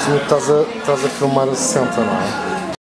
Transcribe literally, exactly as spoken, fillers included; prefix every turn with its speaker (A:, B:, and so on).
A: Presumo que estás a, estás a filmar a sessenta, não é?